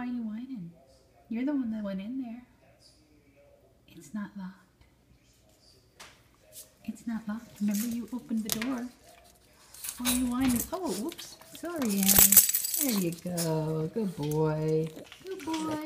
Why are you whining? You're the one that went in there. It's not locked. It's not locked. Remember, you opened the door. Why are you whining? Oh, whoops. Sorry, Annie. There you go. Good boy. Good boy.